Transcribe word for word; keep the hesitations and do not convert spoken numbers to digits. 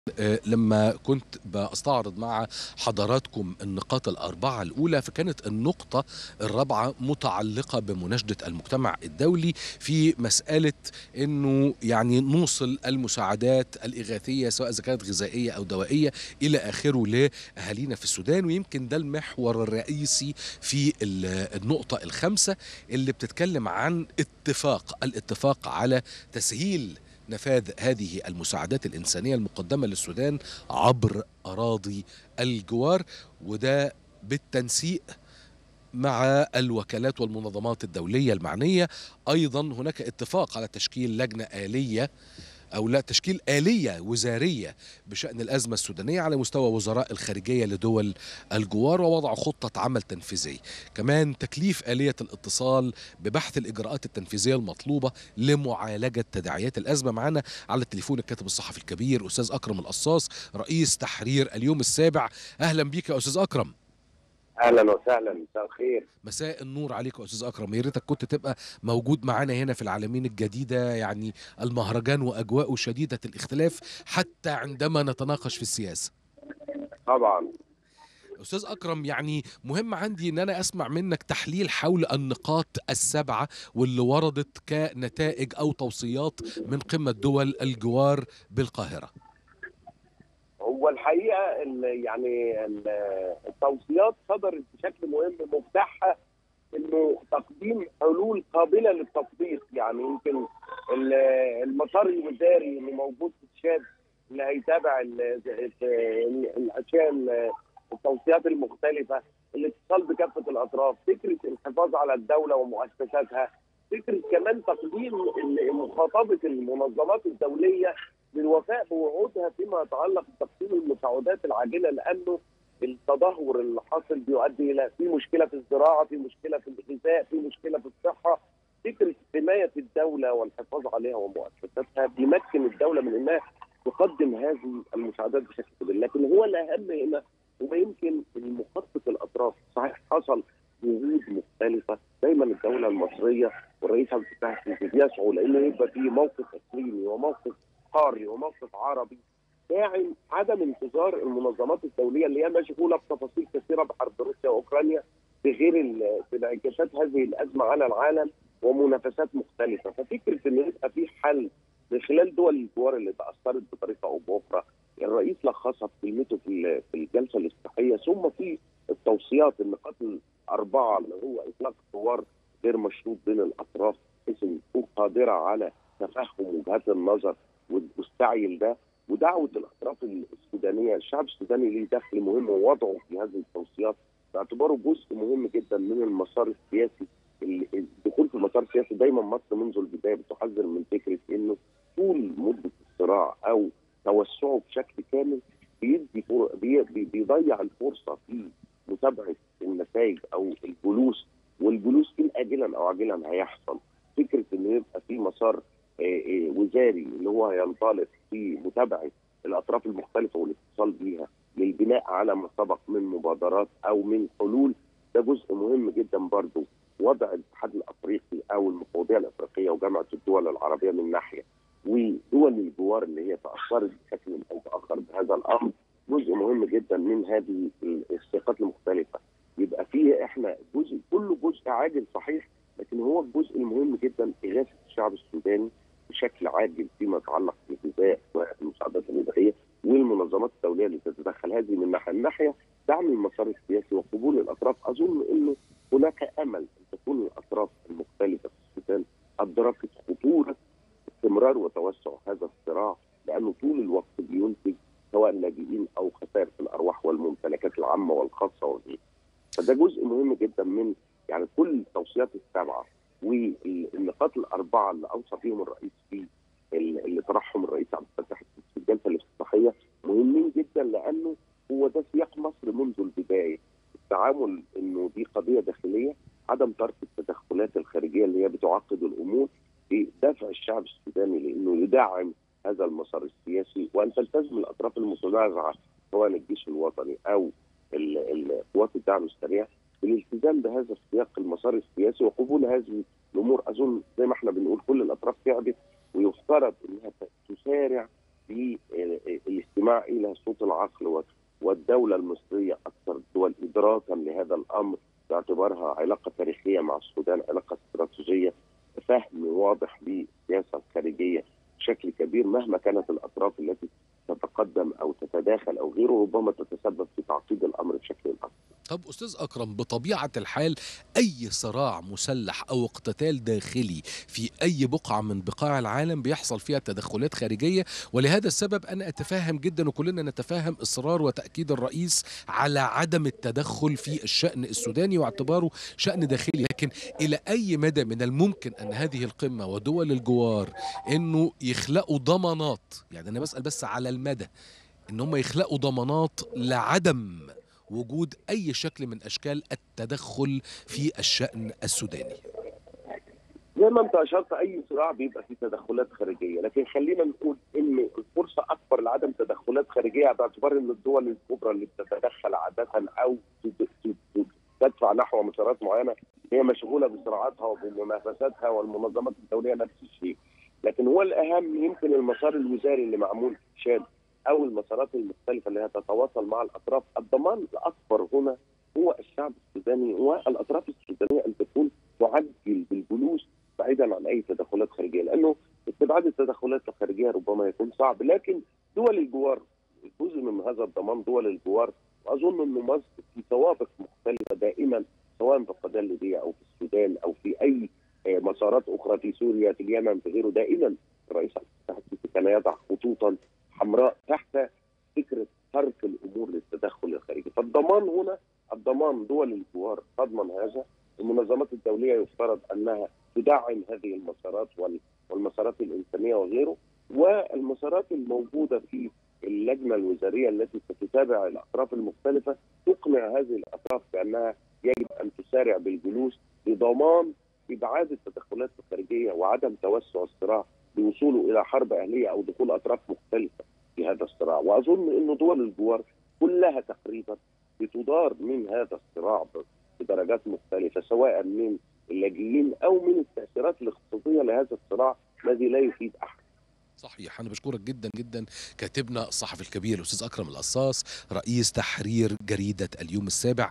آه، لما كنت بستعرض مع حضراتكم النقاط الأربعة الأولى، فكانت النقطة الرابعة متعلقة بمناشدة المجتمع الدولي في مسألة أنه يعني نوصل المساعدات الإغاثية سواء إذا كانت غذائية أو دوائية إلى آخره لأهالينا في السودان. ويمكن ده المحور الرئيسي في ال- النقطة الخامسة اللي بتتكلم عن اتفاق الاتفاق على تسهيل نفاذ هذه المساعدات الإنسانية المقدمة للسودان عبر أراضي الجوار، وده بالتنسيق مع الوكالات والمنظمات الدولية المعنية. أيضا هناك اتفاق على تشكيل لجنة آلية أو لا تشكيل آلية وزارية بشأن الأزمة السودانية على مستوى وزراء الخارجية لدول الجوار، ووضع خطة عمل تنفيذية. كمان تكليف آلية الاتصال ببحث الإجراءات التنفيذية المطلوبة لمعالجة تداعيات الأزمة. معنا على التليفون الكاتب الصحفي الكبير أستاذ أكرم القصاص رئيس تحرير اليوم السابع. أهلا بك يا أستاذ أكرم. اهلا وسهلا، مساء الخير. مساء النور عليك يا استاذ اكرم، يا ريتك كنت تبقى موجود معانا هنا في العالمين الجديده، يعني المهرجان واجواءه شديده الاختلاف حتى عندما نتناقش في السياسه. طبعا. استاذ اكرم، يعني مهم عندي ان انا اسمع منك تحليل حول النقاط السبعه واللي وردت كنتائج او توصيات من قمه دول الجوار بالقاهره. هو الحقيقه ال- يعني ال- التوصيات صدرت بشكل مهم، مفتاحها انه تقديم حلول قابله للتطبيق. يعني يمكن ال- المسار الوزاري اللي موجود في الشاد اللي هيتابع ال- ال- الاشياء ال- التوصيات المختلفه، الاتصال بكافه الاطراف، فكره الحفاظ على الدوله ومؤسساتها، فكره كمان تقديم ال- مخاطبه المنظمات الدوليه للوفاء بوعودها فيما يتعلق بتقديم المساعدات العاجله، لانه التدهور اللي حاصل بيؤدي الى في مشكله في الزراعه، في مشكله في الغذاء، في مشكله في الصحه. فكره حمايه الدوله والحفاظ عليها ومؤسساتها بيمكن الدوله من انها تقدم هذه المساعدات بشكل كبير. لكن هو الاهم هنا هو يمكن مخطط الاطراف. صحيح حصل جهود مختلفه، دايما الدوله المصريه والرئيس عبد الفتاح السيسي بيسعوا لانه يبقى في موقف اقليمي وموقف قاري وموقف عربي داعم عدم انتظار المنظمات الدوليه اللي هي مشغوله بتفاصيل كثيره بحرب روسيا واوكرانيا، بغير انعكاسات هذه الازمه على العالم ومنافسات مختلفه. ففكره ان يبقى في حل من خلال دول الجوار اللي تاثرت بطريقه او باخرى، الرئيس لخصها في كلمته في في الجلسه الافتتاحيه، ثم في التوصيات النقاط الاربعه اللي هو اطلاق حوار غير مشروط بين الاطراف بحيث ان تكون قادره على تفهم وجهات النظر والسعي لده، ودعوه الاطراف السودانيه. الشعب السوداني ليه دخل مهم ووضعه في هذه التوصيات باعتباره جزء مهم جدا من المسار السياسي. الدخول في المسار السياسي دايما مصر منذ البدايه بتحذر من فكره انه طول مده الصراع او توسعه بشكل كامل بيدي بي بيضيع الفرصه في متابعه النتائج او الجلوس، والجلوس ان اجلا او عاجلا هيحصل. فكره انه يبقى في مسار وزاري اللي هو هينطلق في متابعه الاطراف المختلفه والاتصال بيها للبناء على ما سبق من مبادرات او من حلول، ده جزء مهم جدا. برضه وضع الاتحاد الافريقي او المفوضيه الافريقيه وجامعه الدول العربيه من ناحيه، ودول الجوار اللي هي تاثرت بشكل او باخر بهذا الامر، جزء مهم جدا من هذه السياقات المختلفه. يبقى فيه احنا جزء، كله جزء عاجل صحيح، لكن هو الجزء المهم جدا اغاثه الشعب السوداني بشكل عاجل فيما يتعلق بالغذاء والمساعدات الغذائيه، والمنظمات الدوليه اللي تتدخل. هذه من ناحيه، من ناحيه دعم المسار السياسي وقبول الاطراف. اظن انه هناك امل ان تكون الاطراف المختلفه في السودان ادركت خطوره استمرار وتوسع هذا الصراع، لانه طول الوقت بينتج سواء لاجئين او خسائر في الارواح والممتلكات العامه والخاصه وغيره. فده جزء مهم جدا من يعني كل التوصيات السبعه والنقاط الاربعه اللي اوصى فيهم الرئيس في اللي طرحهم الرئيس عبد الفتاح السيسي في الجلسه الافتتاحيه مهمين جدا، لانه هو ده سياق مصر منذ البدايه. التعامل انه دي قضيه داخليه، عدم ترك التدخلات الخارجيه اللي هي بتعقد الامور، في دفع الشعب السوداني لانه يدعم هذا المسار السياسي، وان تلتزم الاطراف المتنازعه سواء الجيش الوطني او قوات الدعم السريع بالالتزام بهذا السياق المسار السياسي وقبول هذه الامور. اظن زي ما احنا بنقول كل الاطراف تعبت، ويفترض انها تسارع بالاستماع الى صوت العقل والدوله المصريه اكثر الدول ادراكا لهذا الامر باعتبارها علاقه تاريخيه مع السودان، علاقه استراتيجيه، فهم واضح للسياسه الخارجيه بشكل كبير، مهما كانت الاطراف التي تتقدم او تتداخل او غيره ربما تتسبب في تعقيد الامر بشكل اكبر. طب أستاذ أكرم، بطبيعة الحال أي صراع مسلح أو اقتتال داخلي في أي بقعة من بقاع العالم بيحصل فيها تدخلات خارجية، ولهذا السبب أنا أتفهم جدا وكلنا نتفهم إصرار وتأكيد الرئيس على عدم التدخل في الشأن السوداني واعتباره شأن داخلي، لكن إلى أي مدى من الممكن أن هذه القمة ودول الجوار أنه يخلقوا ضمانات، يعني أنا بسأل بس على المدى، أن هم يخلقوا ضمانات لعدم وجود أي شكل من أشكال التدخل في الشأن السوداني؟ زي ما انت اشرت اي صراع بيبقى فيه تدخلات خارجيه، لكن خلينا نقول ان الفرصه اكبر لعدم تدخلات خارجيه باعتبار ان الدول الكبرى اللي بتتدخل عاده او تدفع نحو مسارات معينه هي مشغوله بصراعاتها وبمنافساتها، والمنظمات الدوليه نفس الشيء. لكن هو الاهم يمكن المسار الوزاري اللي معمول في تشاد او المسارات المختلفه اللي هتتواصل مع الاطراف. الضمان الاكبر هنا هو الشعب السوداني والاطراف السودانيه ان تكون تعجل بالجلوس بعيدا عن اي تدخلات خارجيه، لانه استبعاد التدخلات الخارجيه ربما يكون صعب، لكن دول الجوار جزء من هذا الضمان. دول الجوار واظن ان مصر في سوابق مختلفه دائما سواء في القضيه الليبيه او في السودان او في اي مسارات اخرى في سوريا في اليمن في غيره، دائما الرئيس عبد الفتاح السيسي كان يضع خطوطا حمراء تحت فكره ترك الامور للتدخل الخارجي. فالضمان هنا الضمان دول الجوار تضمن هذا، المنظمات الدوليه يفترض انها تدعم هذه المسارات والمسارات الانسانيه وغيره، والمسارات الموجوده في اللجنه الوزاريه التي ستتابع الاطراف المختلفه تقنع هذه الاطراف بانها يجب ان تسارع بالجلوس لضمان ابعاد التدخلات الخارجيه وعدم توسع الصراع لوصوله الى حرب اهليه او دخول اطراف مختلفه في هذا الصراع. واظن ان دول الجوار كلها تقريبا بتدار من هذا الصراع بدرجات مختلفه، سواء من اللاجئين او من التاثيرات الاقتصاديه لهذا الصراع الذي لا يفيد احد. صحيح. أنا بشكرك جدا جدا كاتبنا الصحفي الكبير الأستاذ أكرم القصاص رئيس تحرير جريدة اليوم السابع.